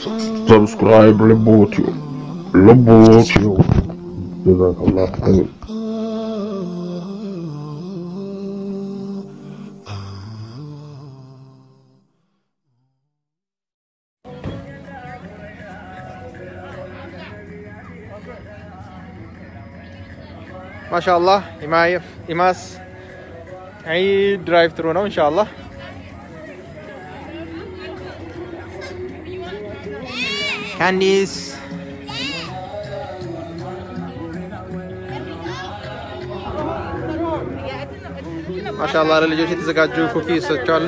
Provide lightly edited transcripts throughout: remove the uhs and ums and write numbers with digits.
subscribe Lebotio. Jazakallah khair. MashaAllah, Imas Eid drive through now, inshallah. Candies. MashaAllah, ልጆች የተዘጋጁ ኩኪሶች አሉ።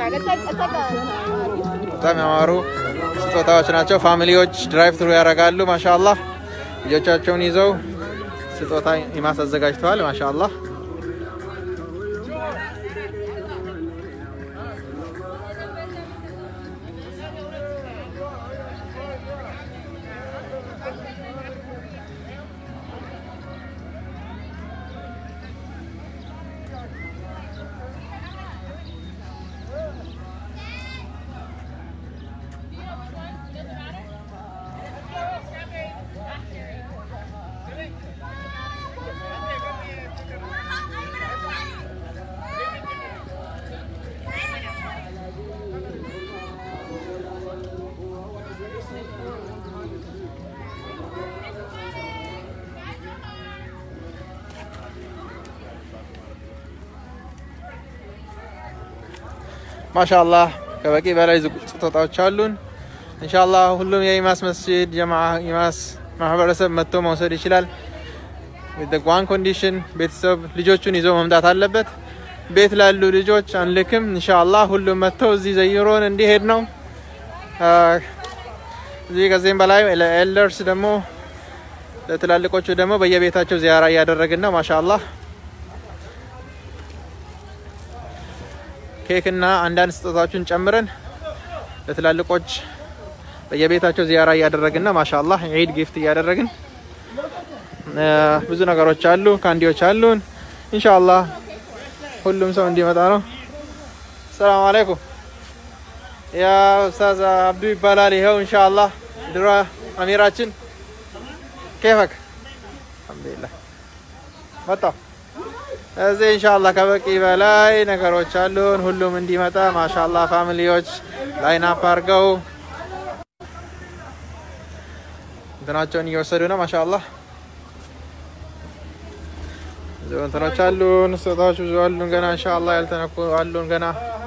በጣም ያማሩ ስጦታዎች ናቸው። ፋሚሊዎች ድራይቭ ትሩ ያደርጋሉ። MashaAllah ልጆቻቸውን ይዘው ስጦታ ኢማስ አዘጋጅተዋል። MashaAllah MashaAllah ከበቂ በላይ ስጦታዎች አሉን። ኢንሻአላህ ሁሉም የኢማስ መስጂድ ጀማዓ ኢማስ ማህበረሰብ መጥቶ መውሰድ ይችላል። with the one condition ቤተሰብ ልጆቹን ይዞ መምጣት አለበት። ቤት ላሉ ልጆች አንልክም። ኢንሻአላህ ሁሉም መጥቶ እዚህ ዘይሮን እንዲሄድ ነው። እዚህ ከዚህም በላይ ለኤልደርስ ደግሞ ለትላልቆቹ ደግሞ በየቤታቸው ዚያራ ያደረግን ነው። MashaAllah ኬክና አንዳንድ ስጦታዎችን ጨምረን ለትላልቆች በየቤታቸው ዚያራ ያደረግን ነው። MashaAllah ኢድ ጊፍት ያደረግን ብዙ ነገሮች አሉ። ካንዲዎች አሉን። ኢንሻአላህ ሁሉም ሰው እንዲመጣ ነው። ሰላም አለይኩም ያ ኡስታዝ አብዱ ይባላል። ይሄው ኢንሻአላህ ድሮ አሚራችን كيفك الحمد لله መጣ እዚህ ኢንሻአላህ ከበቂ በላይ ነገሮች አሉን። ሁሉም እንዲመጣ MashaAllah ፋሚሊዎች ላይን አፕ አድርገው እንትናቸውን እየወሰዱ ነው። MashaAllah እንትኖች አሉን። ስጦታዎች ብዙ አሉን ገና ኢንሻአላህ ያልተነኩ አሉን ገና።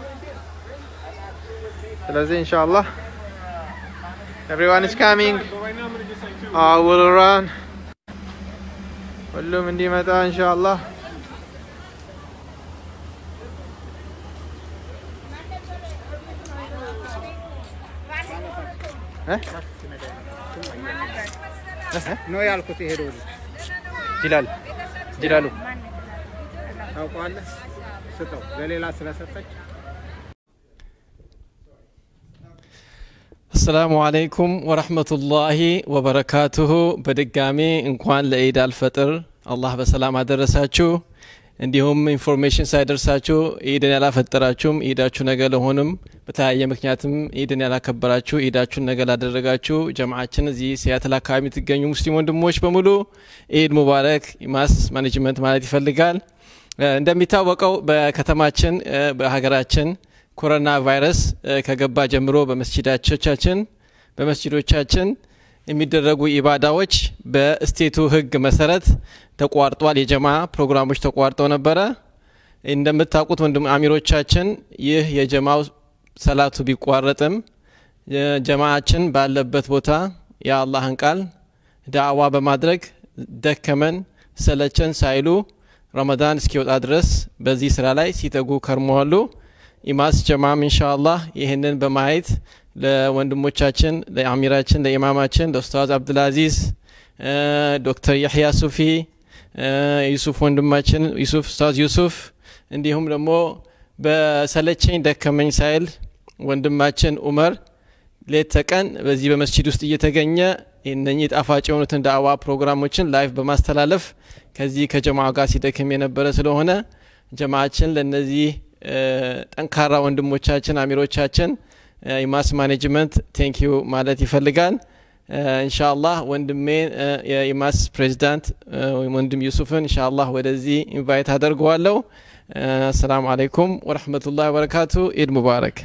ስለዚህ ኢንሻአላህ everyone is coming. I will run. ሁሉም እንዲመጣ ኢንሻአላህ ነው ያልኩት። ይሄዱ ጅላሉ ታውቃለህ ስጠው ለሌላ ስለሰጠች። السلام عليكم ورحمة الله وبركاته. በድጋሚ እንኳን ለኢድ አልፈጥር አላህ በሰላም አደረሳችሁ። እንዲሁም ኢንፎርሜሽን ሳይደርሳችሁ ኢድን ያላፈጠራችሁም ኢዳችሁ ነገ ለሆነም በተለያየ ምክንያትም ኢድን ያላከበራችሁ ኢዳችሁን ነገ ላደረጋችሁ ጀማዓችን እዚህ ሲያትል አካባቢ የምትገኙ ሙስሊም ወንድሞች በሙሉ ኢድ ሙባረክ ኢማስ ማኔጅመንት ማለት ይፈልጋል። እንደሚታወቀው በከተማችን በሀገራችን ኮሮና ቫይረስ ከገባ ጀምሮ በመስጂዶቻችን የሚደረጉ ኢባዳዎች በስቴቱ ህግ መሰረት ተቋርጧል። የጀማ ፕሮግራሞች ተቋርጠው ነበር። እንደምታውቁት ወንድም አሚሮቻችን ይህ የጀማው ሰላቱ ቢቋረጥም ጀማዓችን ባለበት ቦታ የአላህን ቃል ዳዕዋ በማድረግ ደከመን ሰለቸን ሳይሉ ረመዳን እስኪወጣ ድረስ በዚህ ስራ ላይ ሲተጉ ከርመዋሉ። ኢማስ ጀማም ኢንሻአላህ ይሄንን በማየት ለወንድሞቻችን ለአሚራችን ለኢማማችን ለኡስታዝ አብዱልአዚዝ ዶክተር ያህያ ሱፊ ዩሱፍ ወንድማችን ዩሱፍ ኡስታዝ ዩሱፍ እንዲሁም ደግሞ በሰለቸኝ ደከመኝ ሳይል ወንድማችን ዑመር ሌት ተቀን በዚህ በመስጂድ ውስጥ እየተገኘ እነኚህ ጣፋጭ የሆኑትን ዳዕዋ ፕሮግራሞችን ላይቭ በማስተላለፍ ከዚህ ከጀማዓ ጋር ሲደክም የነበረ ስለሆነ ጀማዓችን ለነዚህ ጠንካራ ወንድሞቻችን አሚሮቻችን ኢማስ ማኔጅመንት ቴንክ ዩ ማለት ይፈልጋል። ኢንሻአላህ ወንድሜ የኢማስ ፕሬዝዳንት ወንድም ዩሱፍን ኢንሻአላህ ወደዚህ ኢንቫይት አደርገዋለሁ። السلام عليكم ورحمة الله وبركاته. عيد مبارك.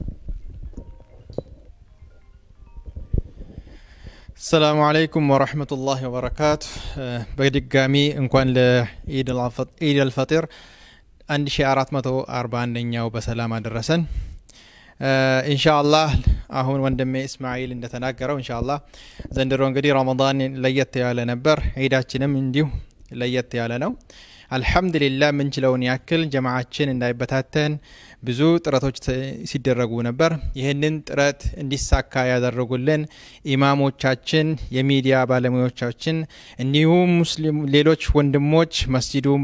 السلام عليكم ورحمة الله وبركاته. بدقامي انكوان لعيد الفطر 1440 بسلامة درسن. إن شاء الله أهون وندم إسماعيل إن تناقروا إن شاء الله زندرون قدي رمضان ليت على نبر عيداتنا من ديو ليت على نو الحمد لله من جلون يأكل جماعتين إن دايبتاتن بزود رتوج سيدرجوا نبر يهنن رت إندي ساكا يا درجولن إمامو تشاتشن يميديا بالميو تشاتشن النيوم مسلم ليلوش وندموش مسجدهم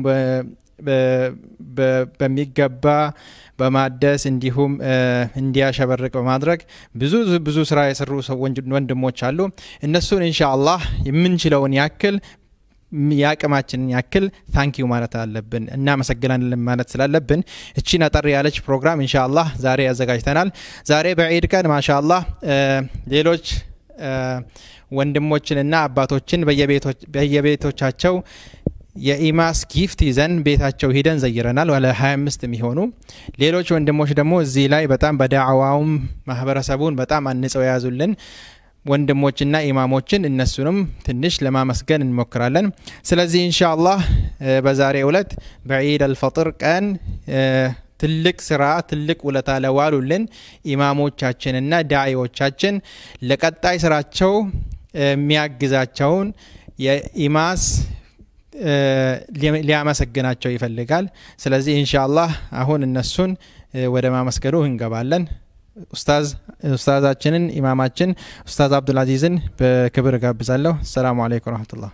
بميجابا በማደስ እንዲሁም እንዲያሸበርቅ በማድረግ ብዙ ስራ የሰሩ ወንድሞች አሉ። እነሱን ኢንሻአላህ የምንችለውን ያክል ያቀማችንን ያክል ታንኪዩ ማለት አለብን እና መሰግናለን ማለት ስላለብን እቺን አጠር ያለች ፕሮግራም ኢንሻአላህ ዛሬ ያዘጋጅተናል። ዛሬ በዒድ ቀን ማሻአላህ ሌሎች ወንድሞችንና አባቶችን በየቤቶቻቸው የኢማስ ጊፍት ይዘን ቤታቸው ሄደን ዘይረናል። ወለ 25 የሚሆኑ ሌሎች ወንድሞች ደግሞ እዚህ ላይ በጣም በዳዕዋውም ማህበረሰቡን በጣም አንጸው ያዙልን ወንድሞችና ኢማሞችን እነሱንም ትንሽ ለማመስገን እንሞክራለን። ስለዚህ ኢንሻአላህ በዛሬው ዕለት በዒድ አልፈጥር ቀን ትልቅ ስራ ትልቅ ውለታ ለዋሉልን ኢማሞቻችንና ዳዒዎቻችን ለቀጣይ ስራቸው የሚያግዛቸውን የኢማስ ሊያመሰግናቸው ይፈልጋል። ስለዚህ ኢንሻአላህ አሁን እነሱን ወደ ማመስገኑ እንገባለን። ኡስታዛችንን ኢማማችን ኡስታዝ አብዱል አዚዝን በክብር ጋብዛለሁ። ሰላም አለይኩም ወራህመቱላህ።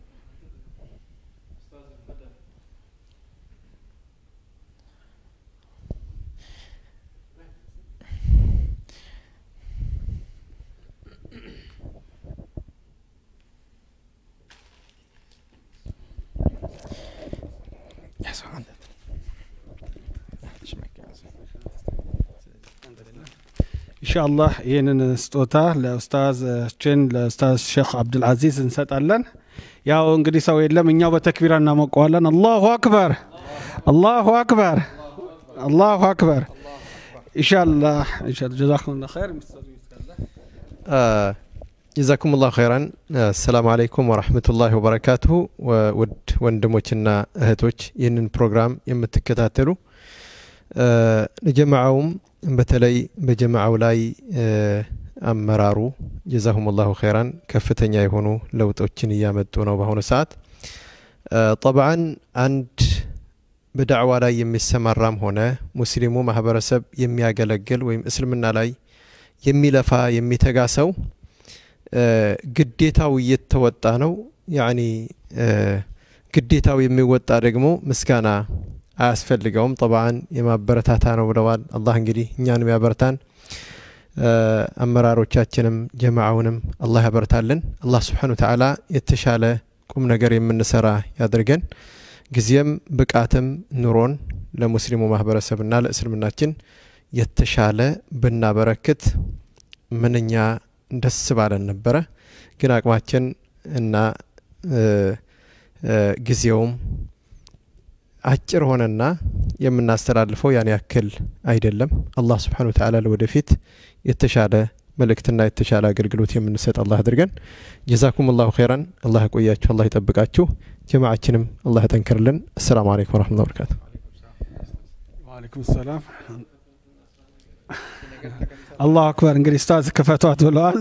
إن شاء الله ينن استوتا لأستاذ الشيخ عبد العزيز نسألن يا انجلي سوي لهم إنيا بتكبيرنا مقولنا الله أكبر الله أكبر الله أكبر إن شاء الله جزاكم الله خير. جزاكم الله خيرا. السلام عليكم ورحمة الله وبركاته. وندموچنا እህቶች ይህንን ፕሮግራም የምትከታተሉ ለጀማዓውም በተለይ በጀማዓው ላይ አመራሩ جزاهم الله خيرا ከፍተኛ የሆኑ ለውጦችን ያመጡ ነው በአሁኑ ሰዓት። طبعا አንድ በዳዕዋ ላይ የሚሰማራም ሆነ ሙስሊሙ ማህበረሰብ የሚያገለግል ወይም እስልምና ላይ የሚለፋ የሚተጋ ሰው ግዴታው እየተወጣ ነው። ያኒ ግዴታው የሚወጣ ደግሞ ምስጋና አያስፈልገውም። طبعا የማበረታታ ነው ብለዋል። አላህ እንግዲህ እኛንም ያበርታን አመራሮቻችንም ጀማዓውንም አላህ ያበርታልን። አላህ Subhanahu Wa Ta'ala የተሻለ ቁም ነገር የምንሰራ ያድርገን። ጊዜም ብቃትም ኑሮን ለሙስሊሙ ማህበረሰብና ለእስልምናችን የተሻለ ብናበረክት ምንኛ ደስ ባለን ነበር። ግን አቅማችን እና ጊዜውም አጭር ሆነና የምናስተላልፈው ያን ያክል አይደለም። አላህ Subhanahu Wa Ta'ala ለወደፊት የተሻለ መልእክትና የተሻለ አገልግሎት የምንሰጥ አላህ አድርገን። ጀዛኩሙላሁ ኸይራን። አላህ ያቆያችሁ፣ አላህ ይጠብቃችሁ። ጀማዓችንም አላህ ያጠንክርልን። السلام عليكم ورحمة الله وبركاته. وعليكم السلام. الله أكبر. እንግዲህ ኡስታዝ ከፈቷት ብለዋል።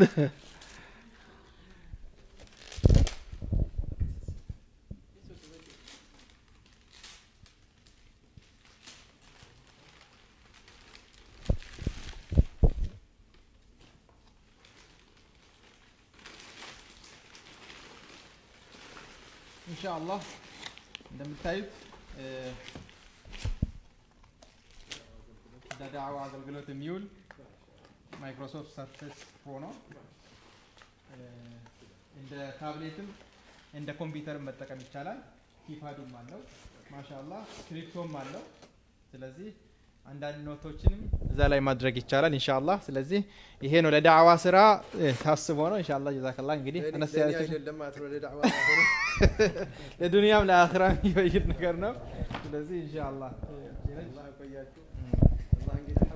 ኢንሻአላህ እንደምታዩት ለዳዕዋ አገልግሎት የሚውል ማይክሮሶፍት ሰርፌስ ፕሮ ነው። እንደ ታብሌትም እንደ ኮምፒውተርም መጠቀም ይቻላል። ኪፓዱም አለው ማሻአላህ፣ ስክሪፕቶም አለው። ስለዚህ አንዳንድ ኖቶችንም እዛ ላይ ማድረግ ይቻላል ኢንሻአላህ ስለዚህ ይሄ ነው ለዳዕዋ ስራ ታስቦ ነው ኢንሻአላህ ጀዛከላህ እንግዲህ አነስ ያለች አይደለም ማለት ነው ለዳዕዋ ለዱንያም ለአኺራም ይፈይድ ነገር ነው ስለዚህ ኢንሻአላህ አላህ ያቆያችሁ አላህ እንግዲህ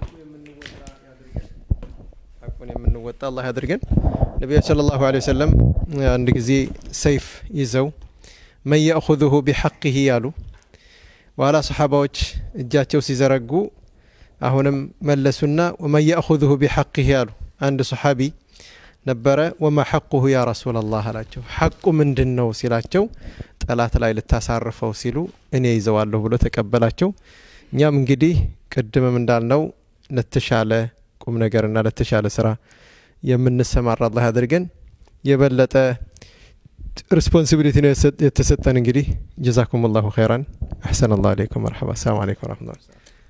ሐቁን የምንወጣ አላህ ያድርገን ነብዩ ሰለላሁ ዐለይሂ ወሰለም አንድ ጊዜ ሰይፍ ይዘው من يأخذه بحقه ያሉ ዋላ ሰሃባዎች እጃቸው ሲዘረጉ አሁንም መለሱና ومن يأخذه بحقه ያሉ አንድ ሰሃቢ ነበረ وما حقه يا رسول الله አላቸው ሐቁ ምንድነው ሲላቸው ጠላት ላይ ልታሳርፈው ሲሉ እኔ ይዘዋለሁ ብሎ ተቀበላቸው እኛም እንግዲህ ቀድመም እንዳልነው ለተሻለ ቁም ነገርና ለተሻለ ስራ የምንሰማራ አላህ ያድርገን የበለጠ responsibility يتسطن እንግዲህ جزاكم الله خيرا احسن الله عليكم مرحبا السلام عليكم ورحمه الله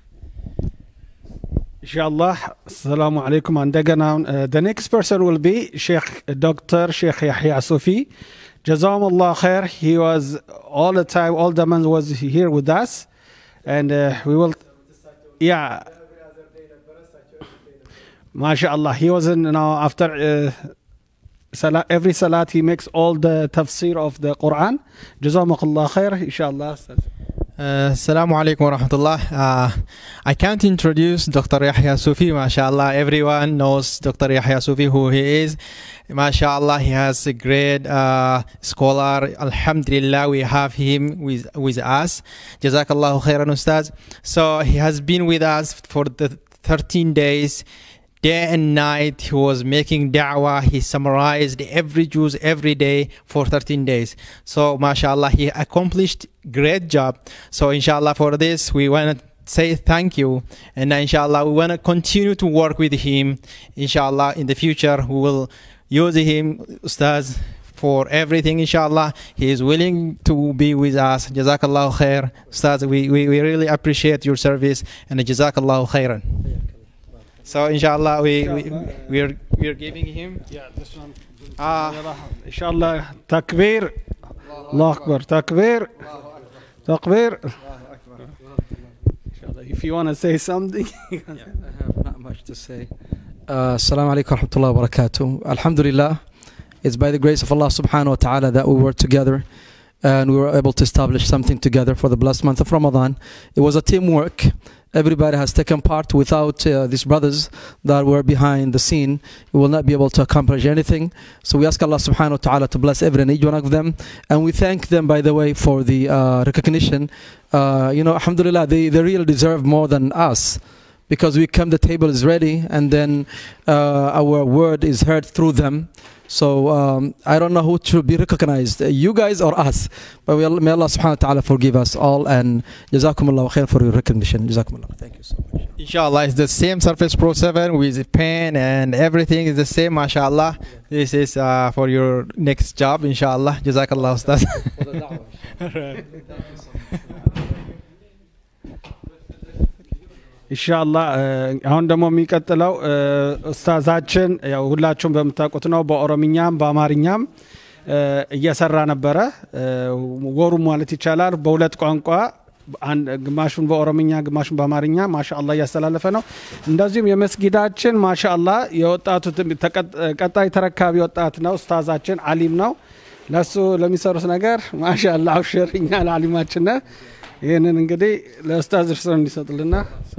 Inshallah, assalamu alaikum. And the next person will be Dr. Sheikh Yahya Sufi. Jazakumullah khair. He was all the time, all the months was here with us. And we will, yeah. MashaAllah. He was in, after every salat, he makes all the tafsir of the Quran. Jazakumullah khair, inshallah. Assalamu alaikum wa rahmatullah. I can't introduce Dr. Yahya Sufi, mashallah. Everyone knows Dr. Yahya Sufi, who he is. Mashallah, he has a great scholar. Alhamdulillah, we have him with us. Jazakallahu khairan, Ustaz. So he has been with us for the 13 days. Day and night he was making da'wah. He summarized every juz every day for 13 days. So mashallah, he accomplished great job. So inshallah, for this we want to say thank you, and inshallah we want to continue to work with him. Inshallah, in the future we will use him, Ustaz, for everything. Inshallah, he is willing to be with us. Jazakallahu khair, Ustaz. We really appreciate your service, and jazakallahu khairan. So inshallah we are giving him this one. Inshallah, takbir. Allah Akbar, takbir. Takbir. Inshallah, if you want to say something. I have not much to say. Assalamu alaikum wa rahmatullahi wa barakatuh. Alhamdulillah, it's by the grace of Allah subhanahu wa ta'ala that we were together and we were able to establish something together for the blessed month of Ramadan. It was a teamwork. Everybody has taken part. Without these brothers that were behind the scene, we will not be able to accomplish anything. So we ask Allah subhanahu wa ta'ala to bless every and each one of them. And we thank them, by the way, for the recognition. Alhamdulillah, they really deserve more than us. Because we come, the table is ready, and then our word is heard through them. So I don't know who should be recognized, you guys or us. But may Allah subhanahu wa ta'ala forgive us all, and jazakumullah khair for your recognition. Jazakumullah. Thank you so much. Inshallah, it's the same Surface Pro 7 with the pen and everything is the same, mashallah. This is for your next job, inshallah. Jazakallah, Ustaz. ኢንሻአላህ አሁን ደግሞ የሚቀጥለው ኡስታዛችን ያው ሁላችሁም በመታቆት ነው በኦሮምኛም በአማርኛም እየሰራ ነበረ ወሩ ማለት ይቻላል በሁለት ቋንቋ ግማሹን በኦሮምኛ ግማሹን በአማርኛ ማሻአላህ ያስተላለፈ ነው እንደዚሁም የመስጊዳችን ማሻአላህ የወጣቱ ቀጣይ ተረካቢ ወጣት ነው ኡስታዛችን አሊም ነው ለሱ ለሚሰሩት ነገር ማሻአላህ አውሽርኛ ለአሊማችን ነው ይሄንን እንግዲህ ለኡስታዝ እርሶ እንዲሰጥልና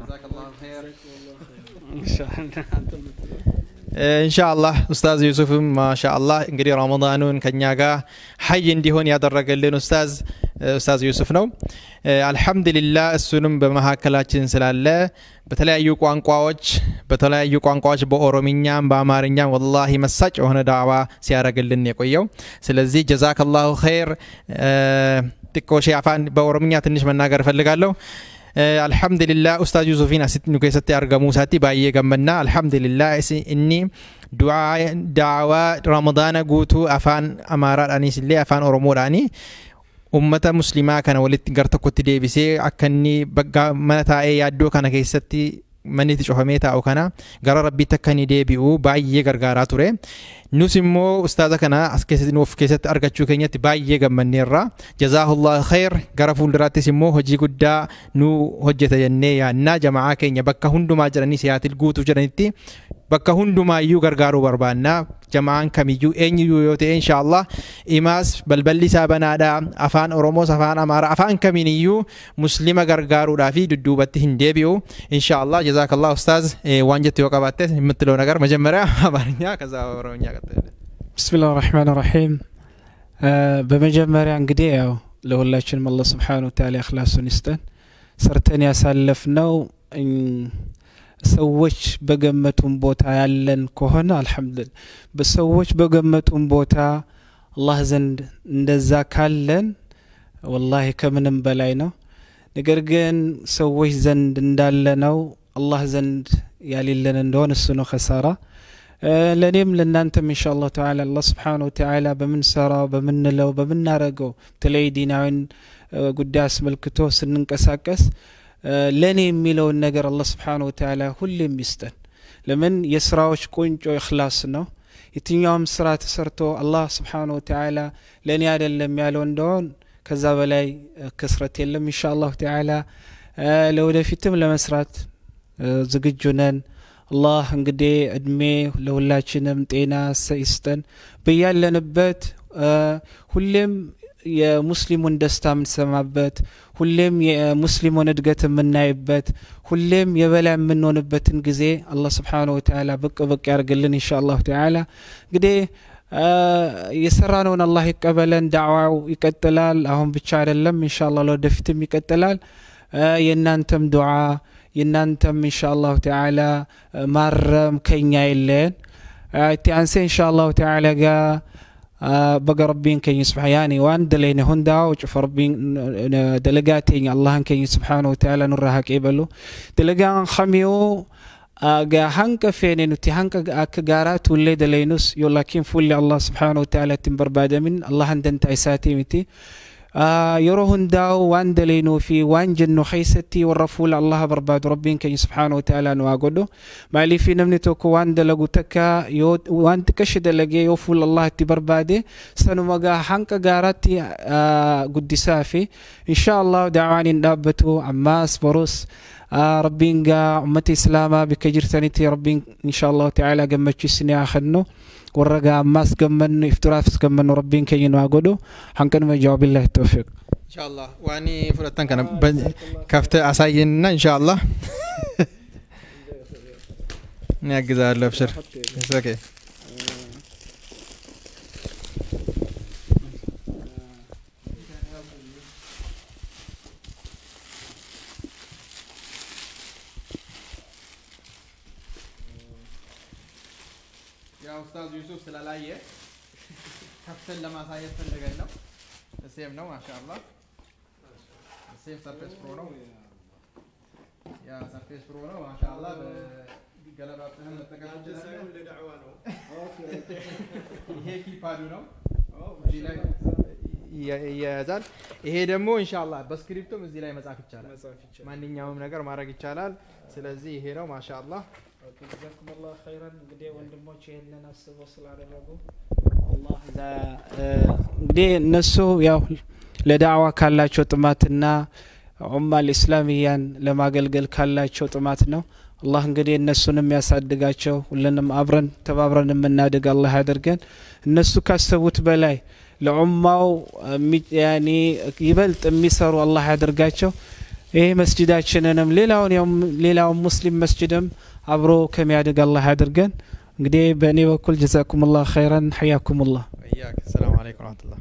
ኢንሻአላህ ኡስታዝ ዩሱፍም ማሻአላህ እንግዲህ ረመዳኑን ከኛ ጋር ሐይ እንዲሆን ያደረገልን ኡስታዝ ዩሱፍ ነው አልহামዱሊላህ እሱንም በመሐከላችን ስላለ በተለያዩ ቋንቋዎች በኦሮምኛም በአማርኛም ወላሂ መሳጭ ሆነ ዳዕዋ ሲያረግልን የቆየው ስለዚህ ጀዛከላሁ ኸይር ጥቆሽ አፋን በኦሮምኛ ትንሽ መናገር ፈልጋለሁ alhamdulillah ustaz yusufin asitnu kesatti argamu sati baay'ee gammanna alhamdulillah inni da'wa ramadana guutu afaan amaaraadhaanis illee afaan oromoodhaani ummata muslimaa kana walitti gar tokkotti deebisee akkanni mana taa'ee yaaddoo kana keessatti maniti cufamee taa'u kana gara rabbiitti akka inni deebi'u baay'ee gargaaraa ture. Nus immoo ustaaza kana as keessatti nuuf keessatti argachuu keenyatti baay'ee gammanneerra. Jazaahullahu khayr. Gara fuulduraattis immoo hojii guddaa nu hojjeta jennee yaadna. Jamaa keenya bakka hundumaa jiranii siyaatil guutuu jiranitti bakka hundumaayyuu gargaaruu barbaanna. Jamaan kamiyyuu eenyuyyuu yoo ta'e inshallah imaas balballi isaa banaadha. Afaan Oromoos afaan Amaaraa afaan kamiiniyyuu muslima gargaaruudhaa fi dudduubatti hin deebi'u inshallah. Jazakallah ustaaz waan jettu yoo qabaatte የምትለው ነገር መጀመሪያ አማርኛ ከዛ ኦሮምኛ ቀጥል። ቢስሚላሂር ረህማኒር ረሂም በመጀመሪያ እንግዲህ ያው ለሁላችንም አላህ Subhanahu Wa Ta'ala ኢኽላሱን ይስጠን። ሰርተን ያሳለፍነው ሰዎች በገመቱን ቦታ ያለን ከሆነ አልহামዱሊላህ በሰዎች በገመቱን ቦታ አላህ ዘንድ እንደዛ ካለን ወላሂ ከምንም በላይ ነው። ነገር ግን ሰዎች ዘንድ እንዳለ ነው አላህ ዘንድ ያሌለን እንደሆነ እሱ ነው ኸሳራ። ለኔም ለናንተም ኢንሻአላህ ተዓላ አላህ Subhanahu Wa Ta'ala በምንሰራው በምንለው በምናረገው ተለይ ዲናዊን ጉዳይ አስመልክቶ ስንንቀሳቀስ ለኔ የሚለውን ነገር አላህ Subhanahu Wa Ta'ala ሁሌም ይስጠን። ለምን የስራዎች ቁንጮ ኢኽላስ ነው። የትኛውም ስራ ተሰርቶ አላህ Subhanahu Wa Ta'ala ለኔ አይደለም ያለው እንደሆነ ከዛ በላይ ክስረት የለም ኢንሻአላህ ተዓላ። ለወደፊትም ለመስራት ዝግጁ ነን። አላህ እንግዲህ እድሜ ለሁላችንም ጤና ይስጠን። በያለንበት ሁሌም የሙስሊሙን ደስታ የምንሰማበት ሁሌም የሙስሊሙን እድገት የምናይበት ሁሌም የበላይ የምንሆንበትን ጊዜ አላህ Subhanahu Wa Ta'ala ብቅ ያርግልን ኢንሻአላህ ተዓላ። እንግዲህ የሰራነውን አላህ ይቀበለን። ዳዕዋው ይቀጥላል። አሁን ብቻ አይደለም ኢንሻአላህ ለወደፊትም ይቀጥላል። የናንተም ዱዓ የናንተም ኢንሻአላህ ተዓላ ማረም ከኛ የለን ቲያንሴ ኢንሻአላህ ተዓላ ጋ بقربين كين سبحانه يعني وان دلين هندا وشوف ربين دلقاتين الله كين سبحانه وتعالى نرها كيبلو دلقان خميو جا هنك فين نتي هنك كجارات ولا دلينوس يلاكين فول الله سبحانه وتعالى تنبر بعد من الله عندن تايساتي متي يروهن داو وان دلينو في وان جنو خيستي والرفول الله برباد ربين كي سبحانه وتعالى نواقدو مالي في نمنتوك وان دلقو تكا وان تكشد لقي يوفول الله تبربادي سنو مقا حنك قاراتي قدسافي إن شاء الله دعواني نابتو عماس بروس ربين قا أمتي إسلاما بكجرتانيتي ربين إن شاء الله تعالى قمتش سني آخنو ورقا ماس قمنو افتراف قمنو ربين كي نواقدو حنكن ما جواب الله التوفيق إن شاء الله واني فرطان كان كفت عصاينا إن شاء الله نعجز الله بشر اوكي يا أستاذ يوسف سلالاية كفتن لما سايت فلقنا السيم نو ما شاء الله السيم سرفيس برو نو يا سرفيس برو نو ما شاء الله قلباتهم نتقابل جزاهم لدعوانه هيك يبادو نو يزال ይሄ ደግሞ ኢንሻአላህ በስክሪፕቱም እዚህ ላይ መጻፍ ይቻላል ማንኛውም ነገር ማድረግ ይቻላል ስለዚህ ይሄ ነው ማሻአላህ جزاكم الله خيرا እንግዲህ ወንድሞች ይሄንን አስበው ስላደረጉ አላህ እንግዲህ እነሱ ያው ለዳዕዋ ካላቸው ጥማትና ኡማ الاسلاميያን ለማገልገል ካላቸው ጥማት ነው አላህ እንግዲህ እነሱንም ያሳድጋቸው ሁሉንም አብረን ተባብረን የምናድግ አላህ ያደርገን እነሱ ካሰቡት በላይ ለኡማው ያኒ ይበልጥ የሚሰሩ አላህ ያደርጋቸው ይሄ መስጂዳችንንም ሌላው ሙስሊም መስጂድም አብሮ ከሚያድግ አላህ ያድርገን እንግዲህ በእኔ በኩል ጀዛኩሙላህ ኸይራን ሐያኩሙላህ ወያክ ሰላም አለይኩም ወራህመቱላህ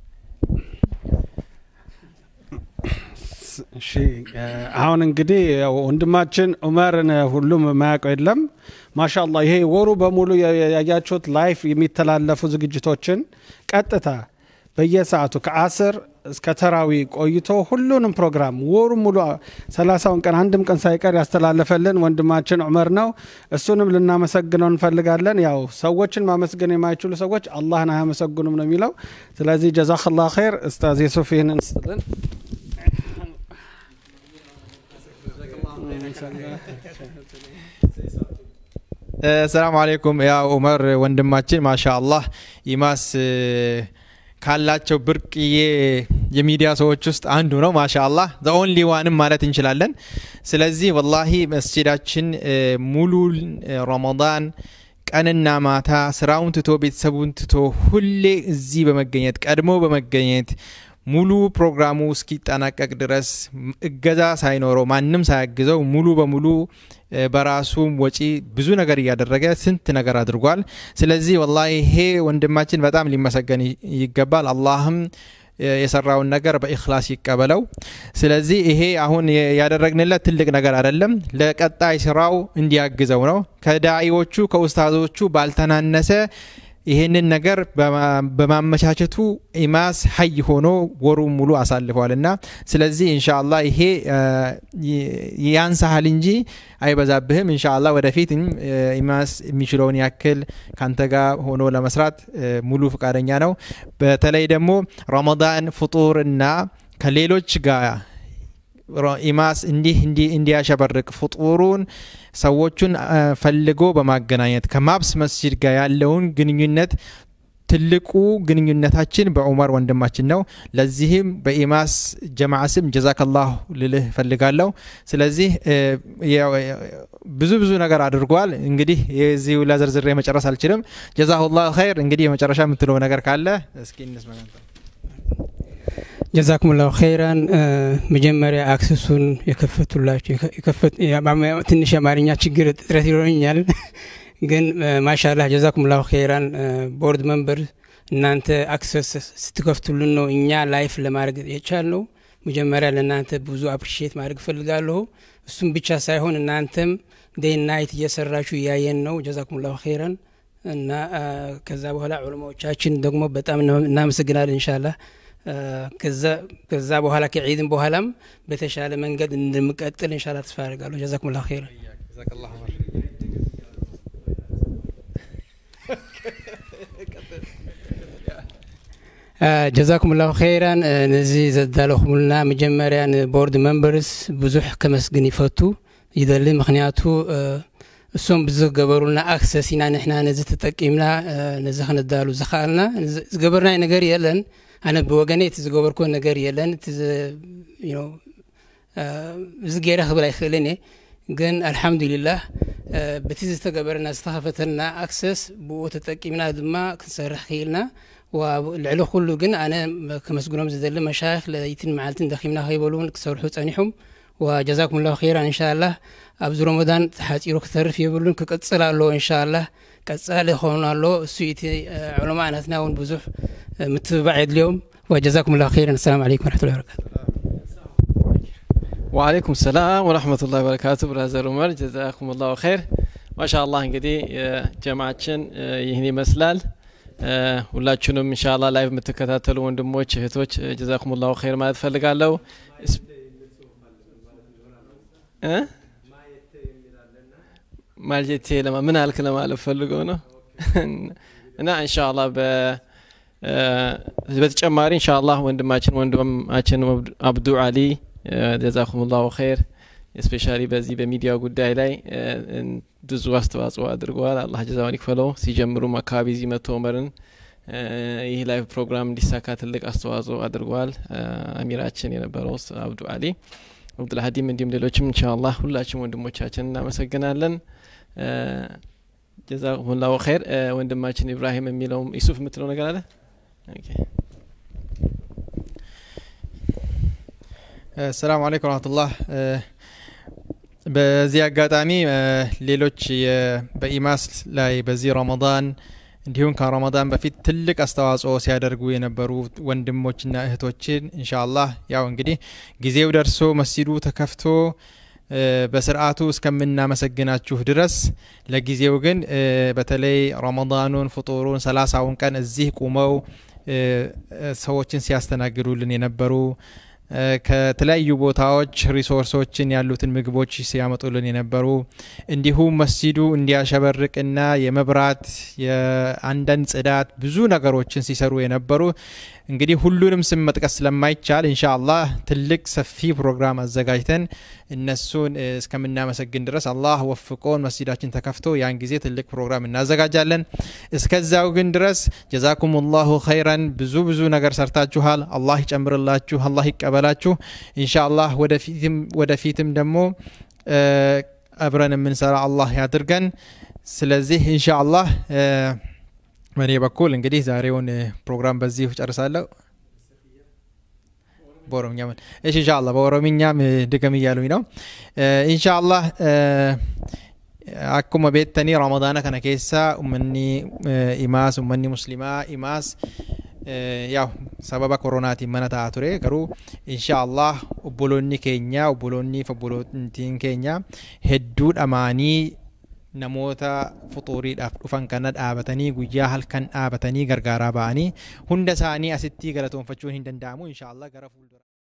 እሺ አሁን እንግዲህ ወንድማችን ዑመርን ሁሉም ማያውቀው የለም ማሻአላህ ይሄ ወሩ በሙሉ ያያችሁት ላይፍ የሚተላለፉ ዝግጅቶችን ቀጥታ በየሰዓቱ ከ10 እስከ ተራዊ ቆይቶ ሁሉንም ፕሮግራም ወሩ ሙሉ 30ውን ቀን አንድም ቀን ሳይቀር ያስተላለፈልን ወንድማችን ዑመር ነው እሱንም ልናመሰግነው እንፈልጋለን ያው ሰዎችን ማመስገን የማይችሉ ሰዎች አላህን አያመሰግኑም ነው የሚለው ስለዚህ ጀዛከላሁ ኸይር ኡስታዝ ዩሱፍ ይሄንን السلام عليكم يا عمر ወንድማችን ማሻአላህ ኢማስ ካላቸው ብርቅዬ የሚዲያ ሰዎች ውስጥ አንዱ ነው ማሻአላህ the only one ማለት እንችላለን ስለዚህ والله መስጂዳችን ሙሉ ረመዳን ቀንና ማታ ስራውን ትቶ ቤተሰቡን ትቶ ሁሌ እዚህ በመገኘት ቀድሞ በመገኘት ሙሉ ፕሮግራሙ እስኪጠናቀቅ ድረስ እገዛ ሳይኖረው ማንንም ሳያግዘው ሙሉ በሙሉ በራሱ ወጪ ብዙ ነገር ያደረገ ስንት ነገር አድርጓል ስለዚህ والله ይሄ ወንድማችን በጣም ሊመሰገን ይገባል አላህም የሰራውን ነገር በእخلاص ይቀበለው ስለዚህ ይሄ አሁን ያደረግንለት ትልቅ ነገር አይደለም ለቀጣይ ስራው እንዲያግዘው ነው ከዳኢዎቹ ከኡስታዞቹ ባልተናነሰ ይሄንን ነገር በማመቻቸቱ ኢማስ ሐይ ሆኖ ወሩ ሙሉ አሳልፏልና ስለዚህ ኢንሻአላህ ይሄ ያንሳሃል እንጂ አይበዛብህም ኢንሻአላህ ወደፊት ኢማስ የሚችለውን ያክል ካንተ ጋር ሆኖ ለመስራት ሙሉ ፍቃደኛ ነው በተለይ ደግሞ ረመዳን ፍጡርና ከሌሎች ጋር ኢማስ እንዲያሸበርቅ ፍጡሩን ሰዎችን ፈልጎ በማገናኘት ከማብስ መስጂድ ጋር ያለውን ግንኙነት ትልቁ ግንኙነታችን በዑመር ወንድማችን ነው ለዚህም በኢማስ ጀማዓ ስም ጀዛከላሁ ልልህ ፈልጋለሁ ስለዚህ ብዙ ነገር አድርጓል እንግዲህ የዚህ ለዘርዝሬ መጨረስ አልችልም ጀዛሁላህ ኸይር እንግዲህ የመጨረሻ የምትለው ነገር ካለ እስኪ እንስማማን جزاكم الله خيرا مجمريا አክሰሱን የከፈቱላችሁ ትንሽ አማርኛ ችግር ጥረት ይሮኛል ግን ማሻአላህ جزاكم الله خيرا ቦርድ ሜምበር እናንተ አክሰስ ስትከፍቱልን ነው እኛ ላይፍ ለማድረግ የቻልነው መጀመሪያ ለእናንተ ብዙ አፕሪሺየት ማድረግ ፈልጋለሁ እሱም ብቻ ሳይሆን እናንተም ዴይ ናይት እየሰራችሁ ያየን ነው جزاكم الله خيرا እና ከዛ በኋላ ዑለማዎቻችን ደግሞ በጣም እናመሰግናለን ኢንሻአላህ ከዛ በኋላ ከዒድን በኋላም በተሻለ መንገድ እንደምቀጥል ኢንሻአላህ ተስፋ አደርጋለሁ جزاكم الله خير جزاكالله جزاكم الله خيرا نزي زدالكمنا مجمريا بورد ممبرز بزح كمسجن يفتو يدل مخنياتو እሱም ብዙ ገበሩና አክሰሲና ነህና ነዚህ ተጠቂምና ነዘኸነ ዳሉ ዘኻልና ዝገበርና ነገር የለን አነ በወገኔ ትዝገበርኮ ነገር የለን ዝገራ ህብላይ خلني ግን አልহামዱሊላህ በትዝ ተገበርና ዝተኸፈተና አክሰስ ቦ ተጠቂምና ድማ ክንሰርሕ ኺልና ወልዕሉ ሁሉ ግን አነ ከመስጉኖም ዘደለ መሻይኽ ለይትን ማዓልትን ደኺምና ኸይበሉን ክሰርሑ ጸኒሑም وجزاكم الله خيرا ان شاء الله ابز رمضان تحاصيرو كترف يبلون كقصلالو ان شاء الله قصال يخونالو سويتي علماءنا ون بزح متبعد اليوم وجزاكم الله خيرا السلام عليكم ورحمه الله وبركاته وعليكم السلام ورحمه الله وبركاته برازر عمر جزاكم الله خير ما شاء الله እንግዲህ ጀማዓችን ይህን ይመስላል ሁላችሁንም ኢንሻአላህ ላይቭ የምትከታተሉ ወንድሞች እህቶች جزاكم الله خير ማለት ፈልጋለሁ ማልጀቴ ለማ ምን አልክ ለማለት ፈልገው ነው እና ኢንሻአላህ በተጨማሪ ኢንሻአላህ ወንድማችን አብዱ አሊ جزاكم الله خير ስፔሻሊ በዚህ በሚዲያ ጉዳይ ላይ ብዙ አስተዋጽኦ አድርጓል አላህ ጀዛውን ይክፈለው ሲጀምሩ አካባቢ እዚህ መጥቶ ዑመርን ይህ ላይቭ ፕሮግራም እንዲሳካ ትልቅ አስተዋጽኦ አድርጓል አሚራችን የነበረው አብዱ አሊ ወብዱል ሀዲም እንዲም ሌሎችም ኢንሻአላህ ሁላችሁም ወንድሞቻችን እናመሰግናለን جزاكم الله خير ወንድማችን ኢብራሂም የሚለው ኢሱፍ የምትለው ነገር አለ ኦኬ السلام عليكم ورحمه الله በዚህ አጋጣሚ ሌሎች በኢማስ ላይ በዚህ ረመዳን እንዲሁም ከረመዳን በፊት ትልቅ አስተዋጽኦ ሲያደርጉ የነበሩ ወንድሞችና እህቶችን ኢንሻአላህ ያው እንግዲህ ጊዜው ደርሶ መስጂዱ ተከፍቶ በስርዓቱ እስከምናመሰግናችሁ ድረስ ለጊዜው ግን በተለይ ረመዳኑን ፍጡሩን 30ውን ቀን እዚህ ቆመው ሰዎችን ሲያስተናግዱልን የነበሩ ከተለያዩ ቦታዎች ሪሶርሶችን ያሉትን ምግቦች ሲያመጡልን የነበሩ እንዲሁም መስጂዱ እንዲያሸበርቅና የመብራት የአንዳንድ ጽዳት ብዙ ነገሮችን ሲሰሩ የነበሩ እንግዲህ ሁሉንም ስም መጥቀስ ስለማይቻል ኢንሻአላህ ትልቅ ሰፊ ፕሮግራም አዘጋጅተን እነሱን እስከምናመሰግን ድረስ አላህ ወፍቆን መስጂዳችን ተከፍቶ ያን ጊዜ ትልቅ ፕሮግራም እናዘጋጃለን። እስከዛው ግን ድረስ ጀዛኩሙላሁ ኸይራን ብዙ ነገር ሰርታችኋል። አላህ ይጨምርላችሁ፣ አላህ ይቀበላችሁ። ኢንሻአላህ ወደፊትም ደግሞ አብረን የምንሰራ አላህ ያድርገን። ስለዚህ ኢንሻአላህ በኔ በኩል እንግዲህ ዛሬውን ፕሮግራም በዚህ ጨርሳለሁ። በኦሮምኛም እሺ ኢንሻአላህ በኦሮምኛም ድገም እያሉኝ ነው። ኢንሻአላህ akkuma beektanii ramadaana kana keessa ummanni imaas ummanni muslimaa imaas yaw sababa koronaatiin mana taa'aa ture garuu inshaallah obboloonni keenya obboloonni fabboloottiin keenya hedduu dhamaanii namoota fuxuuriidhaaf dhufan kana dhaabatanii guyyaa halkan dhaabatanii gargaaraa ba'anii hunda isaanii asitti galatoonfachuun hin danda'amu inshaallah gara fuuldura